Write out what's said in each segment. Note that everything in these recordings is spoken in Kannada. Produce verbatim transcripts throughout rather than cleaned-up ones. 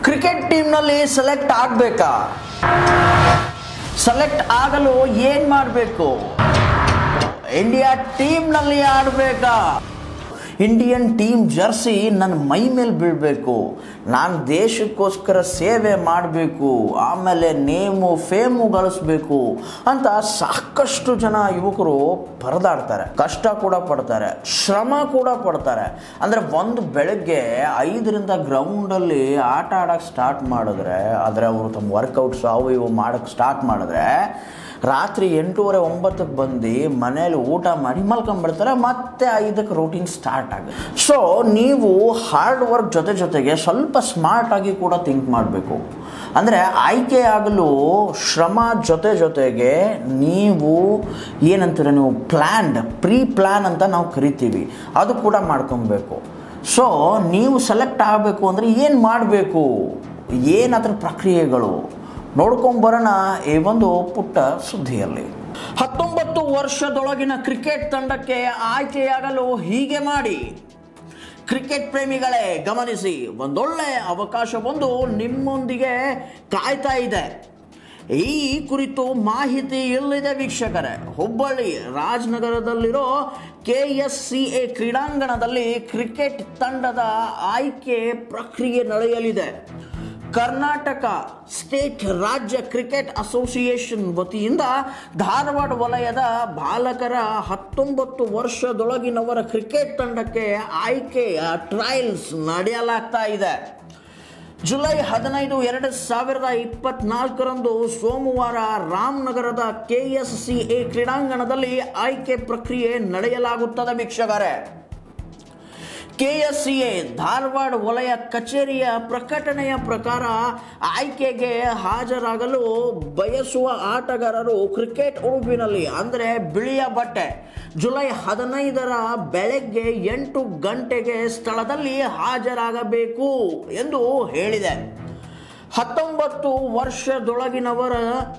ಕ್ರಿಕೆಟ್ ಟೀಮ್ನಲ್ಲಿ ಸೆಲೆಕ್ಟ್ ಆಗಬೇಕಾ? ಸೆಲೆಕ್ಟ್ ಆಗಲು ಏನು ಮಾಡಬೇಕು? ಇಂಡಿಯಾ ಟೀಮ್ನಲ್ಲಿ ಆಡಬೇಕಾ? ಇಂಡಿಯನ್ ಟೀಮ್ ಜರ್ಸಿ ನನ್ನ ಮೈ ಮೇಲೆ ಬೀಳಬೇಕು, ನಾನು ದೇಶಕ್ಕೋಸ್ಕರ ಸೇವೆ ಮಾಡಬೇಕು, ಆಮೇಲೆ ನೇಮು ಫೇಮು ಗಳಿಸ್ಬೇಕು ಅಂತ ಸಾಕಷ್ಟು ಜನ ಯುವಕರು ಪರದಾಡ್ತಾರೆ, ಕಷ್ಟ ಕೂಡ ಪಡ್ತಾರೆ, ಶ್ರಮ ಕೂಡ ಪಡ್ತಾರೆ. ಅಂದರೆ ಒಂದು ಬೆಳಗ್ಗೆ ಐದರಿಂದ ಗ್ರೌಂಡಲ್ಲಿ ಆಟ ಆಡೋಕ್ಕೆ ಸ್ಟಾರ್ಟ್ ಮಾಡಿದ್ರೆ, ಆದರೆ ಅವರು ತಮ್ಮ ವರ್ಕೌಟ್ಸ್ ಅವು ಇವು ಮಾಡೋಕ್ಕೆ ಸ್ಟಾರ್ಟ್ ಮಾಡಿದ್ರೆ ರಾತ್ರಿ ಎಂಟೂವರೆ ಒಂಬತ್ತಕ್ಕೆ ಬಂದು ಮನೇಲಿ ಊಟ ಮಾಡಿ ಮಲ್ಕೊಂಡ್ಬಿಡ್ತಾರೆ, ಮತ್ತೆ ಐದಕ್ಕೆ ರೂಟೀನ್ ಸ್ಟಾರ್ಟ್ ಆಗುತ್ತೆ. ಸೊ ನೀವು ಹಾರ್ಡ್ ವರ್ಕ್ ಜೊತೆ ಜೊತೆಗೆ ಸ್ವಲ್ಪ ಸ್ಮಾರ್ಟಾಗಿ ಕೂಡ ಥಿಂಕ್ ಮಾಡಬೇಕು. ಅಂದರೆ ಆಯ್ಕೆ ಆಗಲು ಶ್ರಮ ಜೊತೆ ಜೊತೆಗೆ ನೀವು ಏನಂತೀರ, ನೀವು ಪ್ಲ್ಯಾನ್ಡ್ ಪ್ರೀ ಪ್ಲ್ಯಾನ್ ಅಂತ ನಾವು ಕರಿತೀವಿ, ಅದು ಕೂಡ ಮಾಡ್ಕೊಬೇಕು. ಸೊ ನೀವು ಸೆಲೆಕ್ಟ್ ಆಗಬೇಕು ಅಂದರೆ ಏನು ಮಾಡಬೇಕು, ಏನಾದ್ರ ಪ್ರಕ್ರಿಯೆಗಳು ನೋಡ್ಕೊಂಬರೋಣ ಈ ಒಂದು ಪುಟ್ಟ ಸುದ್ದಿಯಲ್ಲಿ. ಹತ್ತೊಂಬತ್ತು ವರ್ಷದೊಳಗಿನ ಕ್ರಿಕೆಟ್ ತಂಡಕ್ಕೆ ಆಯ್ಕೆಯಾಗಲು ಹೀಗೆ ಮಾಡಿ. ಕ್ರಿಕೆಟ್ ಪ್ರೇಮಿಗಳೇ ಗಮನಿಸಿ, ಒಂದೊಳ್ಳೆ ಅವಕಾಶವೊಂದು ನಿಮ್ಮೊಂದಿಗೆ ಕಾಯ್ತಾ ಇದೆ. ಈ ಕುರಿತು ಮಾಹಿತಿ ಇಲ್ಲಿದೆ ವೀಕ್ಷಕರೇ. ಹುಬ್ಬಳ್ಳಿ ರಾಜನಗರದಲ್ಲಿರೋ ಕೆ ಎಸ್ ಸಿ ಎ ಕ್ರೀಡಾಂಗಣದಲ್ಲಿ ಕ್ರಿಕೆಟ್ ತಂಡದ ಆಯ್ಕೆ ಪ್ರಕ್ರಿಯೆ ನಡೆಯಲಿದೆ. ಕರ್ನಾಟಕ ಸ್ಟೇಟ್ ರಾಜ್ಯ ಕ್ರಿಕೆಟ್ ಅಸೋಸಿಯೇಷನ್ ವತಿಯಿಂದ ಧಾರವಾಡ ವಲಯದ ಬಾಲಕರ ಹತ್ತೊಂಬತ್ತು ವರ್ಷದೊಳಗಿನವರ ಕ್ರಿಕೆಟ್ ತಂಡಕ್ಕೆ ಆಯ್ಕೆಯ ಟ್ರಯಲ್ಸ್ ನಡೆಯಲಾಗ್ತಾ ಇದೆ. ಜುಲೈ ಹದಿನೈದು ಎರಡು ಸಾವಿರದ ಇಪ್ಪತ್ನಾಲ್ಕರಂದು ಸೋಮವಾರ ರಾಮನಗರದ ಕೆ ಎಸ್ ಸಿ ಎ ಕ್ರೀಡಾಂಗಣದಲ್ಲಿ ಆಯ್ಕೆ ಪ್ರಕ್ರಿಯೆ ನಡೆಯಲಾಗುತ್ತದೆ ವೀಕ್ಷಕರೇ. K S C A Dharwad ವಲಯ ಕಚೇರಿಯ ಪ್ರಕಟಣೆಯ ಪ್ರಕಾರ ಆಯ್ಕೆಗೆ ಹಾಜರಾಗಲು ಬಯಸುವ ಆಟಗಾರರು ಕ್ರಿಕೆಟ್ ಉಡುಪಿನಲ್ಲಿ ಅಂದರೆ ಬಿಳಿಯ ಬಟ್ಟೆ ಜುಲೈ ಹದಿನೈದರ ಬೆಳಗ್ಗೆ ಎಂಟು ಗಂಟೆಗೆ ಸ್ಥಳದಲ್ಲಿ ಹಾಜರಾಗಬೇಕು ಎಂದು ಹೇಳಿದೆ. ಹತ್ತೊಂಬತ್ತು ವರ್ಷದೊಳಗಿನವರ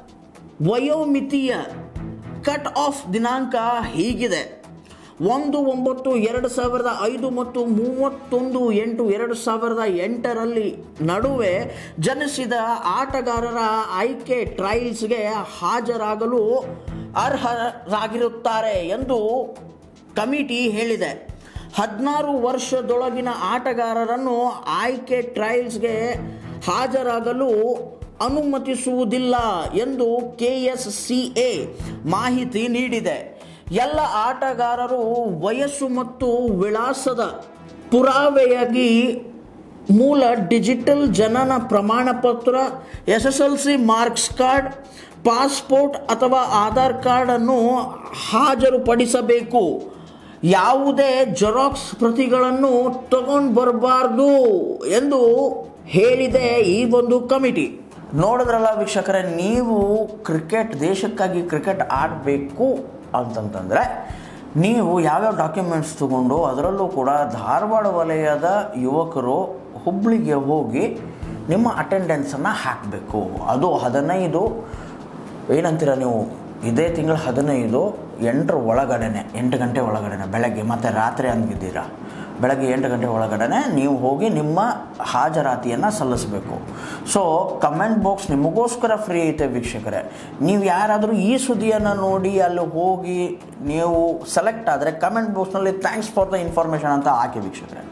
ವಯೋಮಿತಿಯ ಕಟ್ ಆಫ್ ದಿನಾಂಕ ಹೀಗಿದೆ: ಒಂದು ಒಂಬತ್ತು ಎರಡು ಸಾವಿರದ ಐದು ಮತ್ತು ಮೂವತ್ತೊಂದು ಎಂಟು ಎರಡು ಸಾವಿರದ ಎಂಟರಲ್ಲಿ ನಡುವೆ ಜನಿಸಿದ ಆಟಗಾರರ ಆಯ್ಕೆ ಟ್ರಯಲ್ಸ್ಗೆ ಹಾಜರಾಗಲು ಅರ್ಹರಾಗಿರುತ್ತಾರೆ ಎಂದು ಕಮಿಟಿ ಹೇಳಿದೆ. ಹದಿನಾರು ವರ್ಷದೊಳಗಿನ ಆಟಗಾರರನ್ನು ಆಯ್ಕೆ ಟ್ರಯಲ್ಸ್ಗೆ ಹಾಜರಾಗಲು ಅನುಮತಿಸುವುದಿಲ್ಲ ಎಂದು ಕೆ ಎಸ್ ಸಿ ಎ ಮಾಹಿತಿ ನೀಡಿದೆ. ಎಲ್ಲ ಆಟಗಾರರು ವಯಸ್ಸು ಮತ್ತು ವಿಳಾಸದ ಪುರಾವೆಯಾಗಿ ಮೂಲ ಡಿಜಿಟಲ್ ಜನನ ಪ್ರಮಾಣ ಪತ್ರ, S S L C marks card, passport ಅಥವಾ ಆಧಾರ್ ಕಾರ್ಡನ್ನು ಹಾಜರುಪಡಿಸಬೇಕು. ಯಾವುದೇ ಜೆರಾಕ್ಸ್ ಪ್ರತಿಗಳನ್ನು ತಗೊಂಡು ಬರಬಾರ್ದು ಎಂದು ಹೇಳಿದೆ ಈ ಒಂದು ಕಮಿಟಿ. ನೋಡಿದ್ರಲ್ಲ ವೀಕ್ಷಕರೇ, ನೀವು ಕ್ರಿಕೆಟ್ ದೇಶಕ್ಕಾಗಿ ಕ್ರಿಕೆಟ್ ಆಡಬೇಕು ಅಂತಂತಂದರೆ ನೀವು ಯಾವ್ಯಾವ ಡಾಕ್ಯುಮೆಂಟ್ಸ್ ತಗೊಂಡು, ಅದರಲ್ಲೂ ಕೂಡ ಧಾರವಾಡ ವಲಯದ ಯುವಕರು ಹುಬ್ಬಳ್ಳಿಗೆ ಹೋಗಿ ನಿಮ್ಮ ಅಟೆಂಡೆನ್ಸನ್ನು ಹಾಕಬೇಕು. ಅದು ಹದಿನೈದು ಏನಂತೀರ ನೀವು, ಇದೇ ತಿಂಗಳು ಹದಿನೈದು ಎಂಟರ ಒಳಗಡೆನೆ ಎಂಟು ಗಂಟೆ ಒಳಗಡೆನೆ ಬೆಳಗ್ಗೆ, ಮತ್ತು ರಾತ್ರಿ ಹಂಗಿದ್ದೀರಾ, ಬೆಳಗ್ಗೆ ಎಂಟು ಗಂಟೆ ಒಳಗಡೆ ನೀವು ಹೋಗಿ ನಿಮ್ಮ ಹಾಜರಾತಿಯನ್ನು ಸಲ್ಲಿಸಬೇಕು. ಸೊ ಕಮೆಂಟ್ ಬಾಕ್ಸ್ ನಿಮಗೋಸ್ಕರ ಫ್ರೀ ಐತೆ ವೀಕ್ಷಕರೇ. ನೀವು ಯಾರಾದರೂ ಈ ಸುದ್ದಿಯನ್ನು ನೋಡಿ ಅಲ್ಲಿ ಹೋಗಿ ನೀವು ಸೆಲೆಕ್ಟ್ ಆದರೆ ಕಮೆಂಟ್ ಬಾಕ್ಸ್ನಲ್ಲಿ ಥ್ಯಾಂಕ್ಸ್ ಫಾರ್ ದ ಇನ್ಫಾರ್ಮೇಷನ್ ಅಂತ ಹಾಕಿ ವೀಕ್ಷಕರೇ.